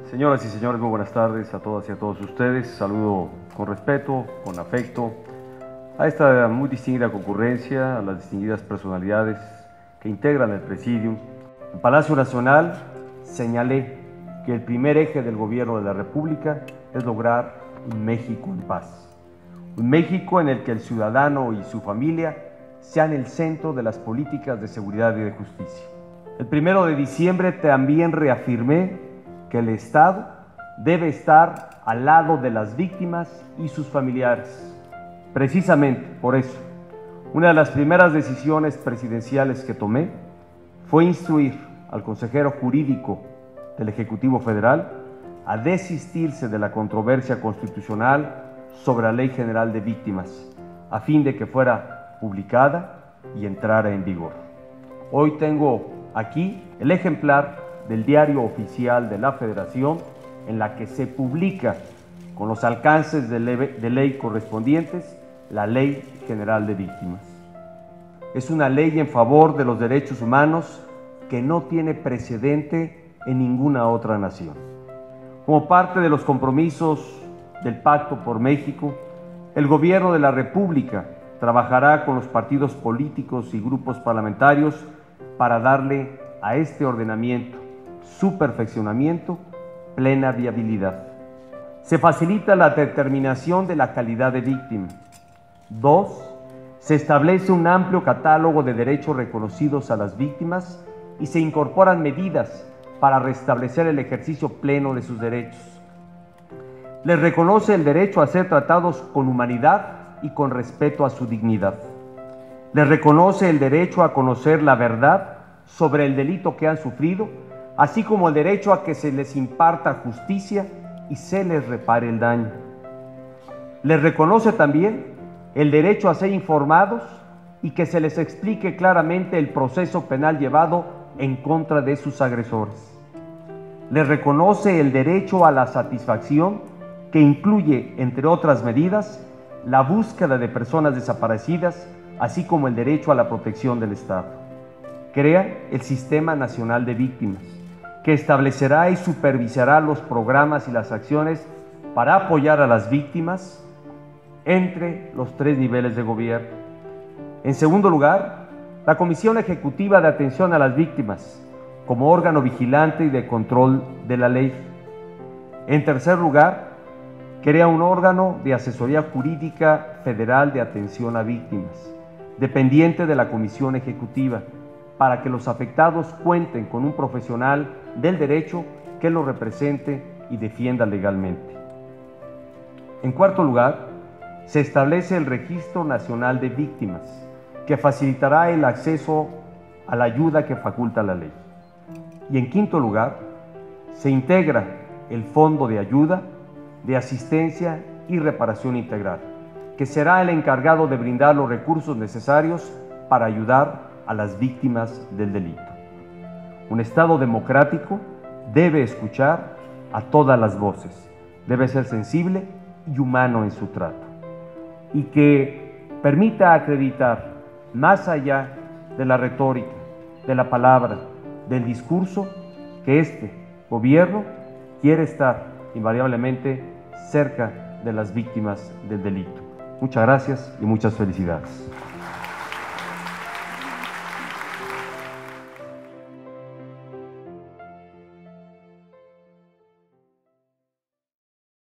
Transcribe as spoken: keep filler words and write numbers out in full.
Señoras y señores, muy buenas tardes a todas y a todos ustedes. Saludo con respeto, con afecto a esta muy distinguida concurrencia, a las distinguidas personalidades que integran el Presidium. En Palacio Nacional señalé que el primer eje del gobierno de la República es lograr un México en paz. Un México en el que el ciudadano y su familia sean el centro de las políticas de seguridad y de justicia. El primero de diciembre también reafirmé que el Estado debe estar al lado de las víctimas y sus familiares. Precisamente por eso, una de las primeras decisiones presidenciales que tomé fue instruir al consejero jurídico del Ejecutivo Federal a desistirse de la controversia constitucional sobre la Ley General de Víctimas, a fin de que fuera publicada y entrara en vigor. Hoy tengo aquí el ejemplar del Diario Oficial de la Federación, en la que se publica, con los alcances de ley, de ley correspondientes, la Ley General de Víctimas. Es una ley en favor de los derechos humanos que no tiene precedente en ninguna otra nación. Como parte de los compromisos del Pacto por México, el Gobierno de la República trabajará con los partidos políticos y grupos parlamentarios para darle a este ordenamiento, su perfeccionamiento, plena viabilidad. Se facilita la determinación de la calidad de víctima. Dos, se establece un amplio catálogo de derechos reconocidos a las víctimas y se incorporan medidas para restablecer el ejercicio pleno de sus derechos. Les reconoce el derecho a ser tratados con humanidad y con respeto a su dignidad. Les reconoce el derecho a conocer la verdad sobre el delito que han sufrido, así como el derecho a que se les imparta justicia y se les repare el daño. Les reconoce también el derecho a ser informados y que se les explique claramente el proceso penal llevado en contra de sus agresores. Les reconoce el derecho a la satisfacción, que incluye, entre otras medidas, la búsqueda de personas desaparecidas, así como el derecho a la protección del Estado. Crea el Sistema Nacional de Víctimas, que establecerá y supervisará los programas y las acciones para apoyar a las víctimas entre los tres niveles de gobierno. En segundo lugar, la Comisión Ejecutiva de Atención a las Víctimas, como órgano vigilante y de control de la ley. En tercer lugar, crea un órgano de asesoría jurídica federal de atención a víctimas, dependiente de la Comisión Ejecutiva, para que los afectados cuenten con un profesional del derecho que los represente y defienda legalmente. En cuarto lugar, se establece el Registro Nacional de Víctimas, que facilitará el acceso a la ayuda que faculta la ley. Y en quinto lugar, se integra el Fondo de Ayuda, de Asistencia y Reparación Integral, que será el encargado de brindar los recursos necesarios para ayudar a las víctimas del delito. Un Estado democrático debe escuchar a todas las voces, debe ser sensible y humano en su trato, y que permita acreditar, más allá de la retórica, de la palabra, del discurso, que este gobierno quiere estar invariablemente cerca de las víctimas del delito. Muchas gracias y muchas felicidades.